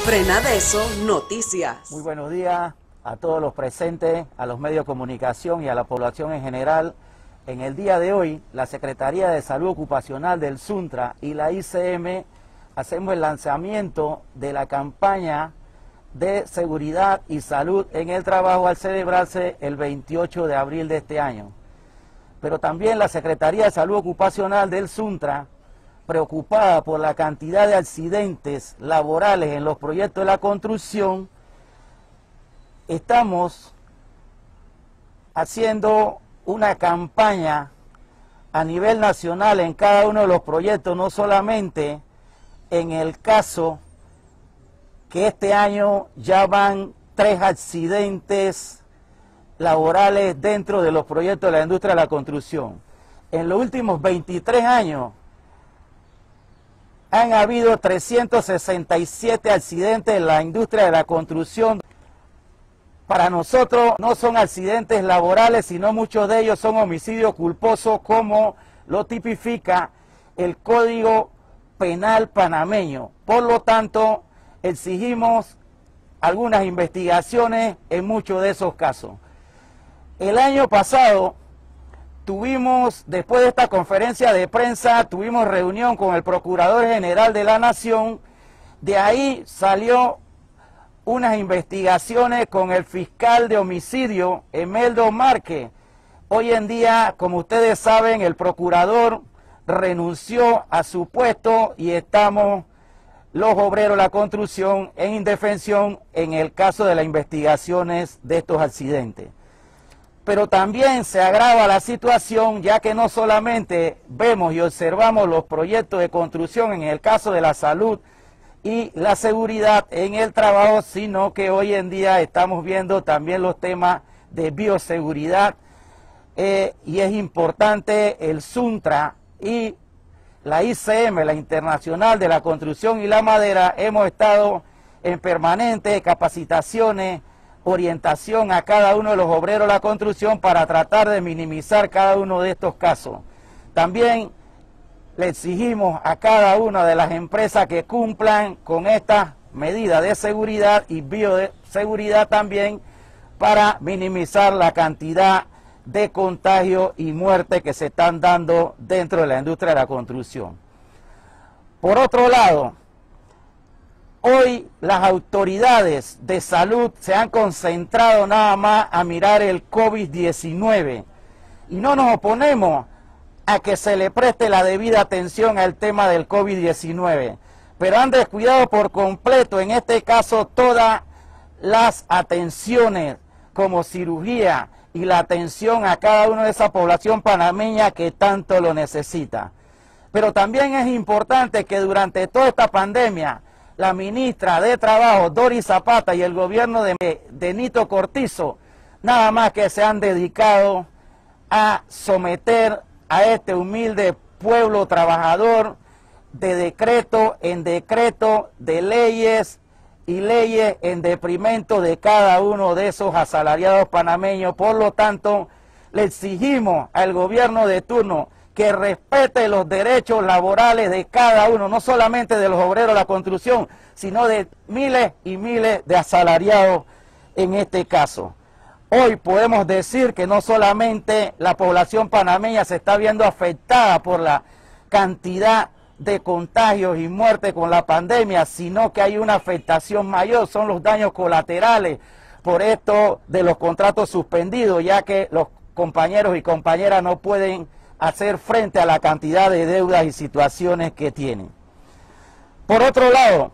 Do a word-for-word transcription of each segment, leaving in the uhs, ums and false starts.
Frenadeso Noticias. Muy buenos días a todos los presentes, a los medios de comunicación y a la población en general. En el día de hoy, la Secretaría de Salud Ocupacional del SUNTRA y la I C M hacemos el lanzamiento de la campaña de seguridad y salud en el trabajo al celebrarse el veintiocho de abril de este año. Pero también la Secretaría de Salud Ocupacional del SUNTRA, preocupada por la cantidad de accidentes laborales en los proyectos de la construcción, estamos haciendo una campaña a nivel nacional en cada uno de los proyectos, no solamente en el caso que este año ya van tres accidentes laborales dentro de los proyectos de la industria de la construcción. En los últimos veintitrés años han habido trescientos sesenta y siete accidentes en la industria de la construcción. Para nosotros no son accidentes laborales, sino muchos de ellos son homicidios culposos, como lo tipifica el Código Penal panameño. Por lo tanto, exigimos algunas investigaciones en muchos de esos casos. El año pasado tuvimos, después de esta conferencia de prensa, tuvimos reunión con el Procurador General de la Nación. De ahí salió unas investigaciones con el fiscal de homicidio, Emeldo Márquez. Hoy en día, como ustedes saben, el procurador renunció a su puesto y estamos los obreros de la construcción en indefensión en el caso de las investigaciones de estos accidentes. Pero también se agrava la situación, ya que no solamente vemos y observamos los proyectos de construcción en el caso de la salud y la seguridad en el trabajo, sino que hoy en día estamos viendo también los temas de bioseguridad, eh, y es importante el SUNTRA y la I C M, la Internacional de la Construcción y la Madera, hemos estado en permanentes capacitaciones, orientación a cada uno de los obreros de la construcción para tratar de minimizar cada uno de estos casos. También le exigimos a cada una de las empresas que cumplan con estas medidas de seguridad y bioseguridad también, para minimizar la cantidad de contagios y muertes que se están dando dentro de la industria de la construcción. Por otro lado, hoy las autoridades de salud se han concentrado nada más a mirar el COVID diecinueve y no nos oponemos a que se le preste la debida atención al tema del COVID diecinueve, pero han descuidado por completo en este caso todas las atenciones como cirugía y la atención a cada una de esa población panameña que tanto lo necesita. Pero también es importante que durante toda esta pandemia la ministra de Trabajo, Doris Zapata, y el gobierno de, de Nito Cortizo, nada más que se han dedicado a someter a este humilde pueblo trabajador de decreto en decreto, de leyes y leyes en detrimento de cada uno de esos asalariados panameños. Por lo tanto, le exigimos al gobierno de turno que respete los derechos laborales de cada uno, no solamente de los obreros de la construcción, sino de miles y miles de asalariados en este caso. Hoy podemos decir que no solamente la población panameña se está viendo afectada por la cantidad de contagios y muertes con la pandemia, sino que hay una afectación mayor, son los daños colaterales por esto de los contratos suspendidos, ya que los compañeros y compañeras no pueden hacer frente a la cantidad de deudas y situaciones que tienen. Por otro lado,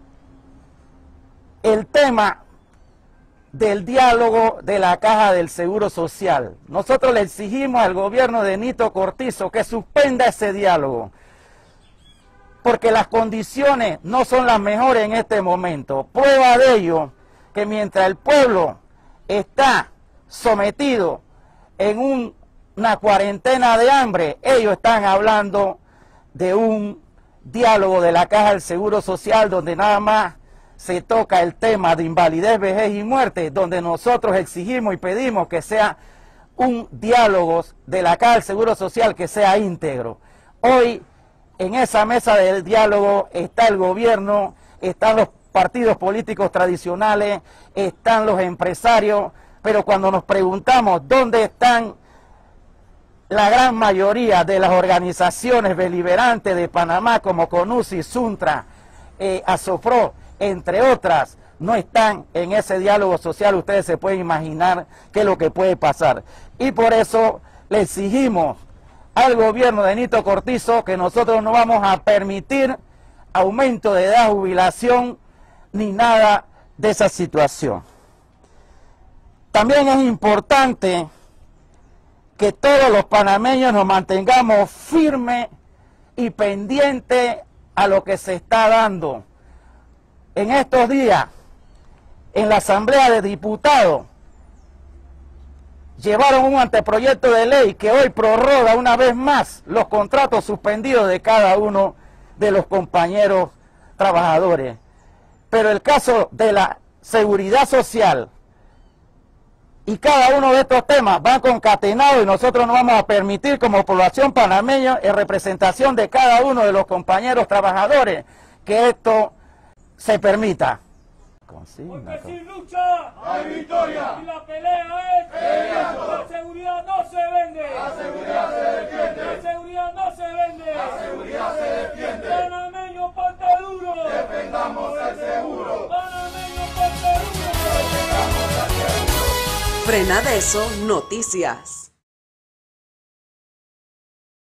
el tema del diálogo de la Caja del Seguro Social. Nosotros le exigimos al gobierno de Nito Cortizo que suspenda ese diálogo, porque las condiciones no son las mejores en este momento. Prueba de ello que mientras el pueblo está sometido en un una cuarentena de hambre, ellos están hablando de un diálogo de la Caja del Seguro Social, donde nada más se toca el tema de invalidez, vejez y muerte, donde nosotros exigimos y pedimos que sea un diálogo de la Caja del Seguro Social que sea íntegro. Hoy en esa mesa de diálogo está el gobierno, están los partidos políticos tradicionales, están los empresarios, pero cuando nos preguntamos dónde están la gran mayoría de las organizaciones beligerantes de Panamá, como CONUSI, Suntra, eh, ASOPRO, entre otras, no están en ese diálogo social. Ustedes se pueden imaginar qué es lo que puede pasar. Y por eso le exigimos al gobierno de Nito Cortizo que nosotros no vamos a permitir aumento de edad de jubilación ni nada de esa situación. También es importante que todos los panameños nos mantengamos firmes y pendientes a lo que se está dando. En estos días, en la Asamblea de Diputados, llevaron un anteproyecto de ley que hoy prorroga una vez más los contratos suspendidos de cada uno de los compañeros trabajadores. Pero el caso de la seguridad social y cada uno de estos temas van concatenados y nosotros no vamos a permitir como población panameña, en representación de cada uno de los compañeros trabajadores, que esto se permita. Consigna, Porque sin lucha hay victoria. Y la pelea es peleando. La seguridad no se vende. La seguridad se defiende. La seguridad no se vende. La seguridad se defiende. Panameño, ponte duro. Defendamos el seguro. Panameño, ponte duro. Defendamos el seguro. Frenadeso Noticias.